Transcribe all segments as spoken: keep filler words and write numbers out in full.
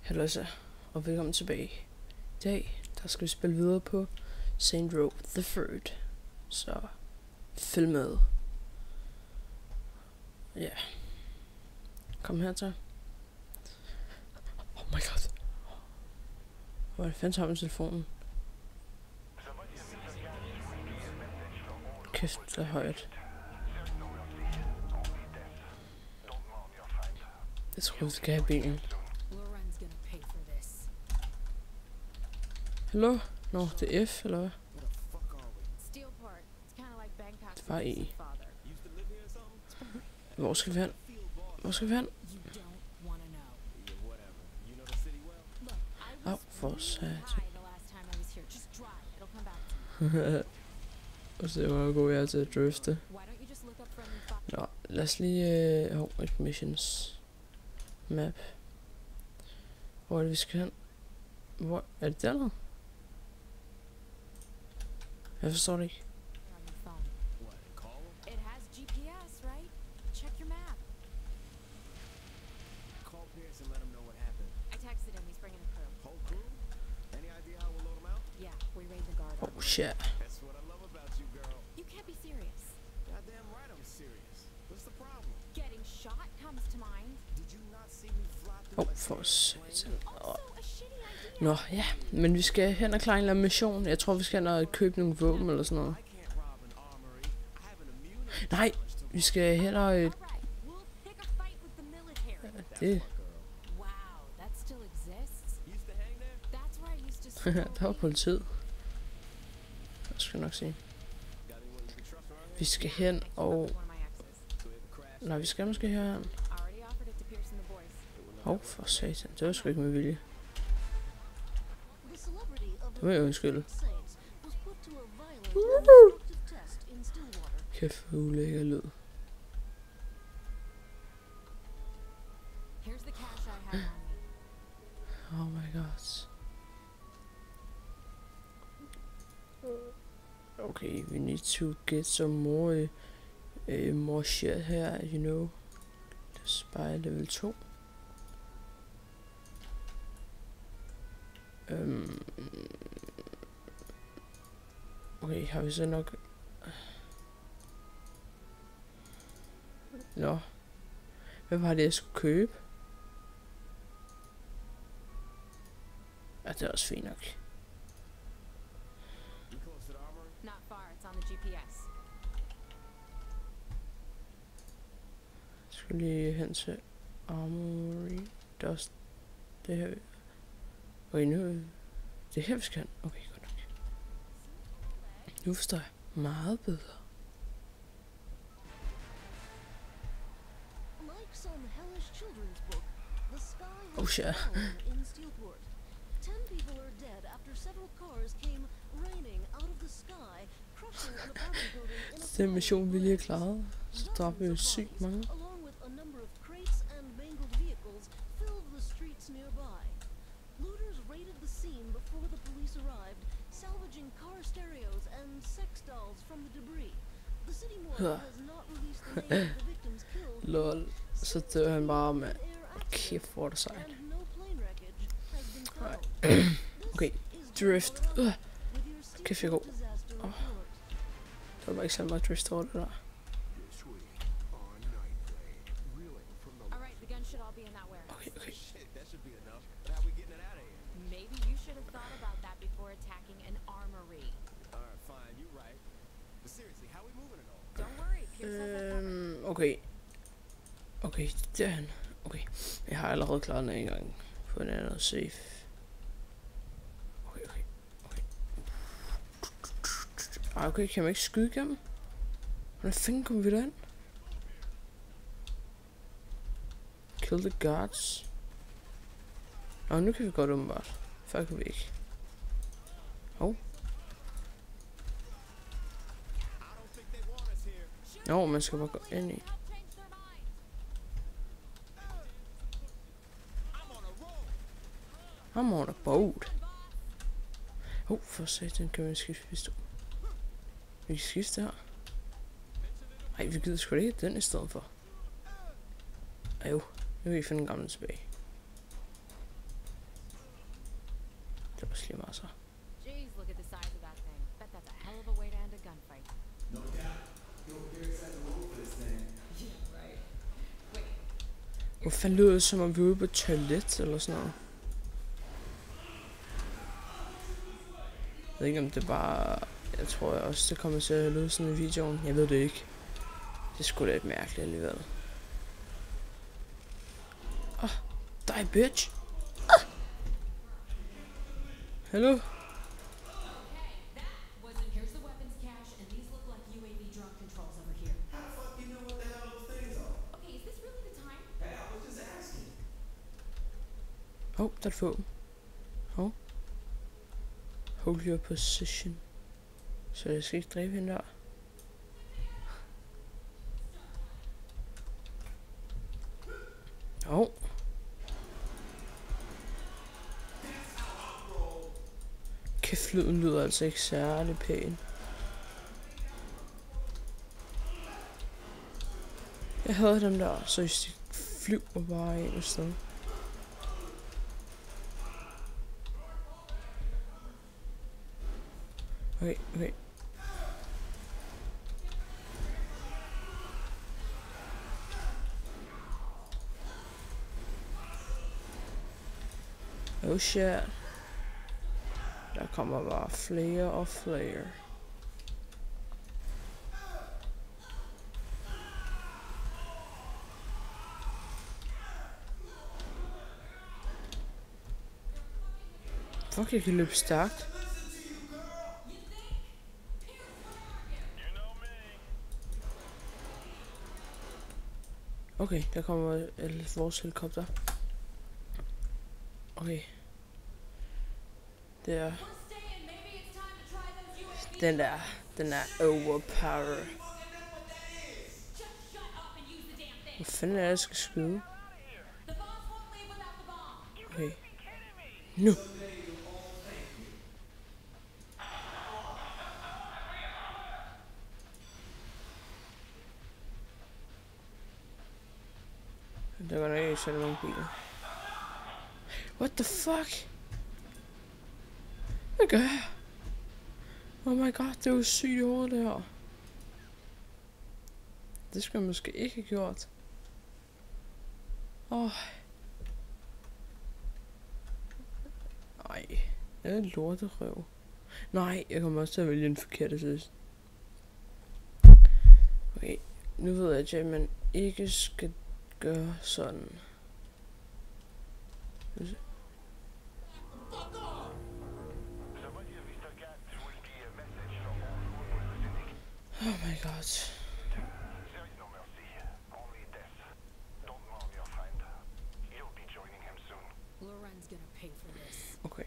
Hallo så, og velkommen tilbage. I dag, der skal vi spille videre på Saints Row the Third. Så, følg med. Ja. Yeah. Kom her til. Oh my god. Hvor er det fandme med telefonen? Kæft, det er højt. Jeg tror, vi skal have bilen. Hallo? Nå, det er F, eller hvad? Det var E. Hvor skal vi hen? Hvor skal vi hen? Au, oh, for sat. Og se, hvor god jeg er til at drifte. Nå, lad os lige... Øh, oh, et missions map. Hvor er det, vi skal hen? Hvor er det dernede? Jeg forstår det ikke. Oh shit. Oh, for satan. Oh. Nå, ja, men vi skal hen og klare en eller anden mission. Jeg tror, vi skal hen og købe nogle våben eller sådan noget. Nej, vi skal hen og... Øh, det... Der var politiet. Jeg skal nok sige. Vi skal hen og... Nej, vi skal måske herhen. Åh, oh, for satan. Det var sgu ikke med vilje. Det må jeg undskylde. Kæft, hvor ulækker lyd. Oh my god. Okay, we need to get some more, uh, more shit her, you know. Let's buy level to. Um, okay, har vi så nok... Nå. Hvad var det, jeg skulle købe? Ja, det er også fint nok. Jeg skal lige hen til Armory. Dust. Det her... Okay, nu... Det her vi skal hen. Okay, godt nok. Nu forstår jeg meget bedre. Oh shit. Den mission vi lige har klaret, så dræber vi jo sygt mange. Lol, så dør han bare med. Kæft, hvor er det sejt. Okay, drift. Uh. Kæft, jeg går. Oh. Det var bare ikke så meget drift over det der. Okay, okay. Øhm, okay. Okay, derhen. Okay. Jeg har allerede klaret den en gang på en anden safe. Okay, okay. Okay. Ej, okay, kan man ikke skyde igennem? Hvordan fanden kommer vi derind? Kill the guards. Nå, nu kan vi godt umiddelbart. Før kan vi ikke. Hov. Nå, man skal bare gå ind i. I'm on a boat. Oh, for satan, kan vi skifte pistol. Vi kan skifte her. Ej, vi gider sgu da ikke den i stedet for. Ej jo, nu kan vi finde den gamle tilbage. også lige meget så. Jeez, look at the size of that thing. Bet that's a hell of a way to end a gunfight. No doubt. Yo, Garrett's had to roll for this thing. Yeah, right. Wait. Hvor fanden lyder det, som om vi er ude på et toilet eller sådan noget? Jeg ved ikke, om det bare... Jeg tror også, det kommer til at lyde sådan i videoen. Jeg ved det ikke. Det er sgu da lidt mærkeligt alligevel. Åh, oh, dig bitch! Ah. Hello? Åh, oh, der er et våben. Åh. Oh. Hold your position. Så jeg skal ikke dræbe hende der. Åh. Oh. Kæft, lyden lyder altså ikke særlig pæn. Jeg havde dem der, så de flyver bare ind i stedet. Okay, okay. Oh shit. Der kommer bare flere og flere. Fuck, jeg kan løbe stærkt. Okay, der kommer vores helikopter. Okay. Det er... Den der, den er overpower. Hvor fanden er det, jeg skal skyde? Okay. Nu! Der går nok ikke så mange biler. What the fuck? Hvad gør jeg? Oh my god, det er jo sygt i hovedet det her. Det skulle jeg måske ikke have gjort. Åh. Oh. Ej, jeg er et lorterøv. Nej, jeg kommer også til at vælge en forkert sidst. Okay, nu ved jeg, at man ikke skal gøre sådan. Oh my god. Okay.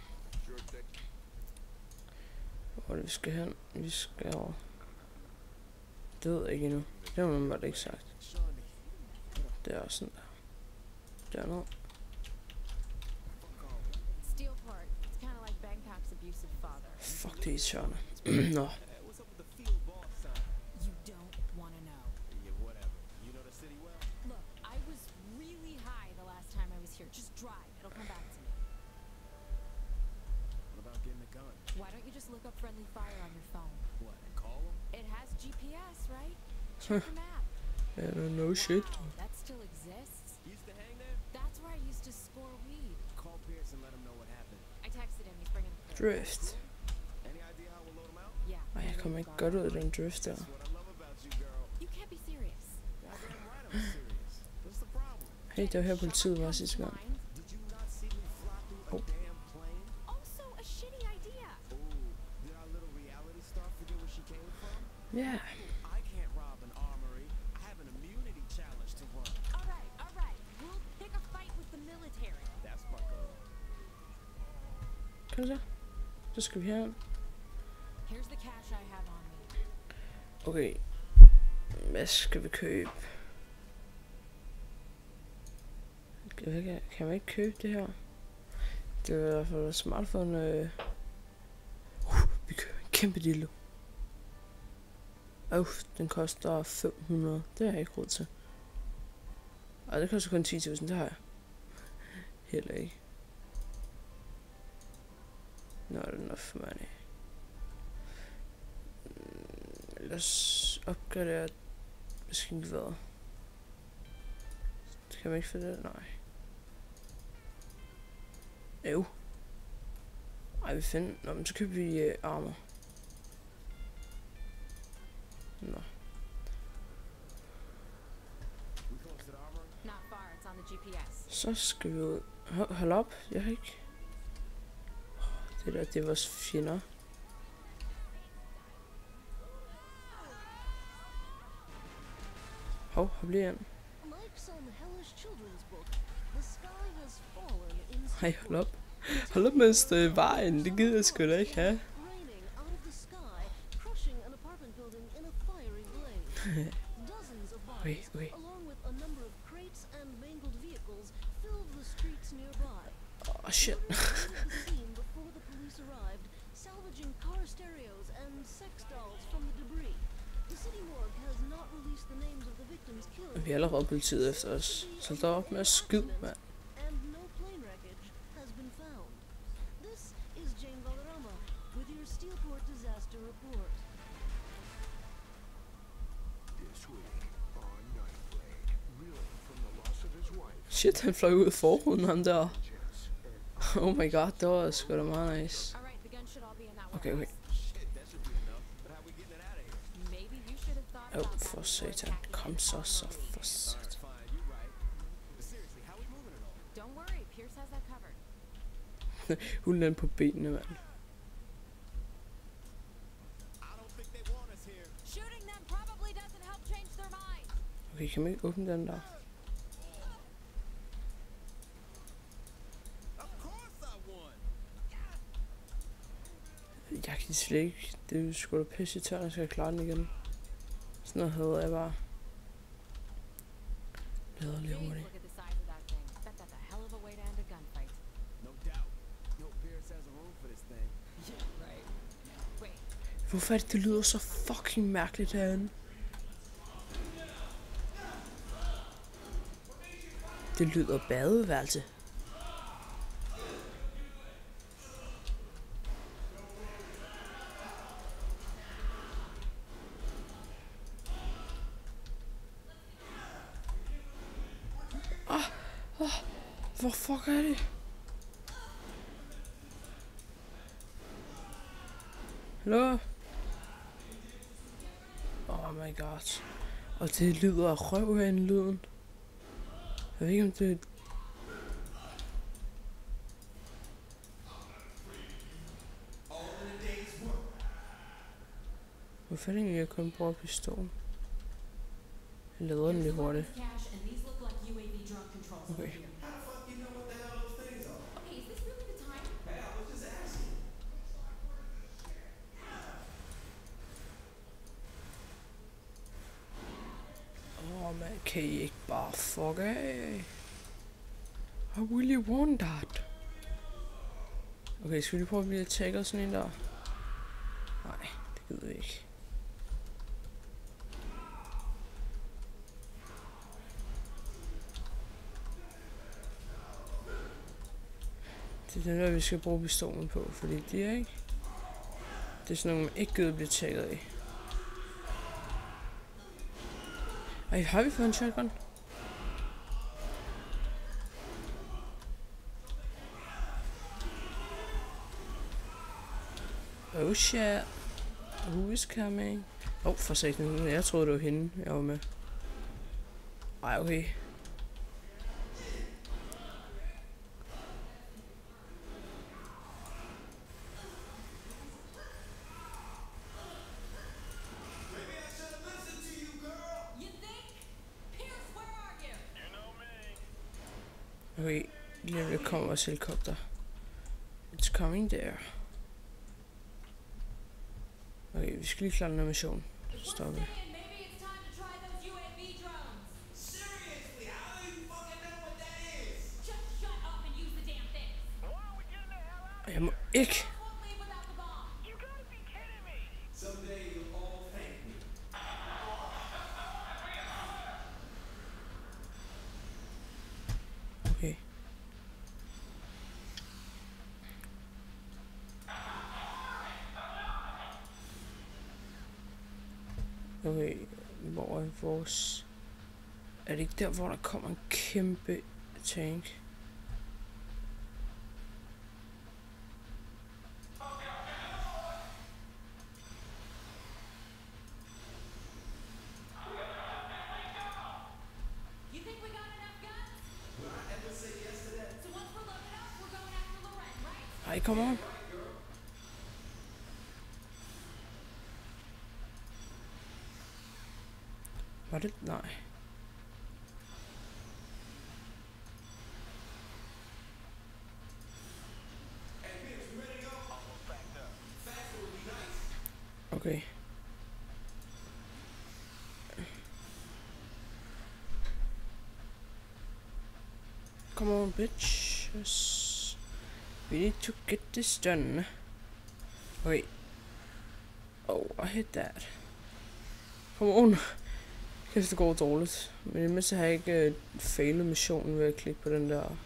Hvor er det, vi skal hen? Vi skal over. Det ved jeg ikke endnu. Det har man bare ikke sagt. Det er også sådan der. Det er noget. Fuck, det er irriterende. Nå. Why don't you just look up friendly fire on your phone? What, and call them? It has G P S, right? Check the map. Yeah, no, no shit. Wow, that still exists? You used to hang there? That's where I used to score weed. Call Pierce and let him know what happened. I texted him, he's bringing the crib. Drift. Any idea how we'll load him out? Yeah. Ej, jeg kommer ikke godt ud af den drift der. That's what I love about you, girl. You can't be serious. Goddamn right I'm serious. What's the problem? Hey, det var her politiet var sidste gang. Did you not see me fly through a Oh. damn plane? Also a shitty idea. Ooh, did our little reality star forget where she came from? Yeah. I can't rob an armory. I have an immunity challenge to run. Alright, alright. We'll pick a fight with the military. That's my girl. Kan du så? Så skal vi her. Here's the cash I have on me. Okay. Hvad skal vi købe? Kan, kan man ikke købe det her? Det er i hvert fald smartphone. Øh. Uh, vi køber en kæmpe dildo. Uh, den koster fem hundrede. Det har jeg ikke råd til. Ej, det koster kun ti tusind. Det har jeg heller ikke. Not enough money. Lad os opgradere maskingeværet. Det kan man ikke få det? Nej. Jo. Ej, vi finder... Nå, men så køber vi uh, armor. Nå. Så skal vi ud. Hold, hold op, jeg har ikke... Det der, det er vores fjender. Hov, hop lige ind. Hej, hold op. Hold op med at stå i vejen, det gider jeg sgu da ikke have. Okay, okay. Oh shit. Vi er allerede politiet efter os, så der er op med at skyde, mand. Shit, han fløj ud af forruden, ham der. Oh my god, det var sgu da meget nice. Okay, okay. Åh, oh, for satan. Kom så, så for satan. Hun er på benene, mand. Okay, kan man ikke åbne den der? Jeg kan slet ikke. Det er sgu da pisse tør, jeg skal klare den igen. Sådan noget hedder jeg bare. Bedre lige hurtigt. Hvorfor er det, det lyder så fucking mærkeligt herinde? Det lyder badeværelse. Ah, ah, hvor fuck er det? Hallo? Oh my god. Og det lyder af røv herinde, lyden. Jeg ved ikke om det... Hvor fanden er jeg kun bruger pistolen? Jeg lader den lidt hurtigt. Okay. Åh, oh, man kan I ikke bare fuck af? I really want that. Okay, skal vi lige prøve at blive attacket sådan en der? Nej, det gider vi ikke. Det er den der, vi skal bruge pistolen på, fordi de er ikke... Det er sådan nogle, man ikke gider blive attacket af. Ej, har vi fået en shotgun? Oh shit. Who is coming? Åh, oh, for satan. Jeg troede, det var hende, jeg var med. Ej, okay. Okay, lige om lidt kommer vores helikopter. It's coming there. Okay, vi skal lige klare den her mission. Stop. Jeg må ikke. Okay. Og vores... Er det ikke der, hvor der kommer en kæmpe tank? Ej, come on. Var det? Nej. Okay. Come on, bitches. We need to get this done. Okay. Oh, I hit that. Come on. Kæft, det går dårligt. Men i mindste har jeg ikke uh, failet missionen ved at klikke på den der.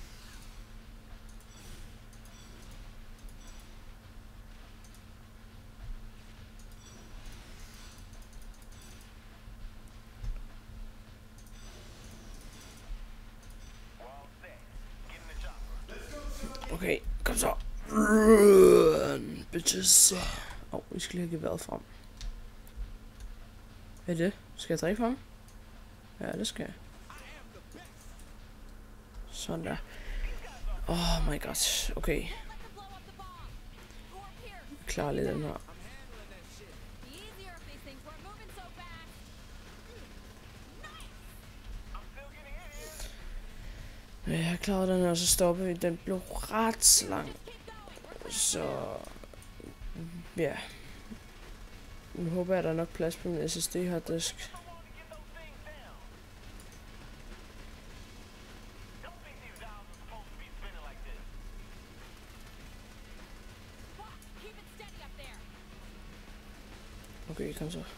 Okay, kom så. Run, bitches. Åh, oh, vi skal lige have geværet frem. Hvad er det? Skal jeg drikke ham? Ja, det skal jeg. Sådan der. Oh my god. Okay. Klar lidt den her. Ja, jeg har klaret den her, og så stopper vi. Den blev ret lang. Så... ja. Nu håber jeg, der er nok plads på min S S D harddisk. Okay, kom så.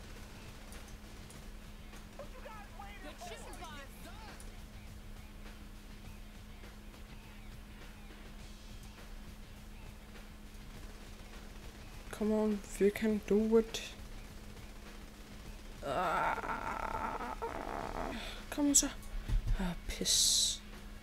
Come on, we can do it. Ah, kom så. Ah, pis.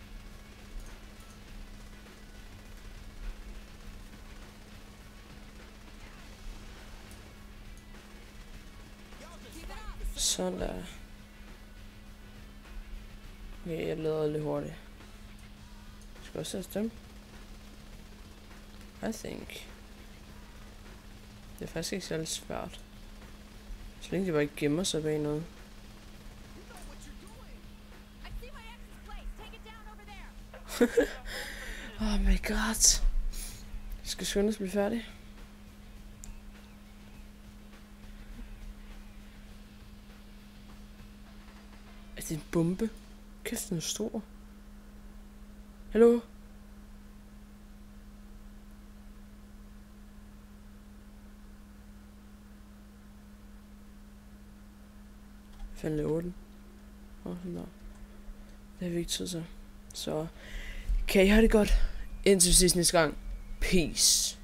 Sådan der. Okay, jeg lader lidt hurtigt. Skal jeg også sætte dem? I think. Det er faktisk ikke særlig svært. Så længe de bare ikke gemmer sig bag noget. Oh my god. Jeg skal skynde os at blive færdig. Er det en bombe? Kæft, den er stor. Hallo? Hvad fanden laver den? Åh, oh, sådan der. Det har vi ikke tid til. Så kan I have det godt. Indtil sidst næste gang. Peace.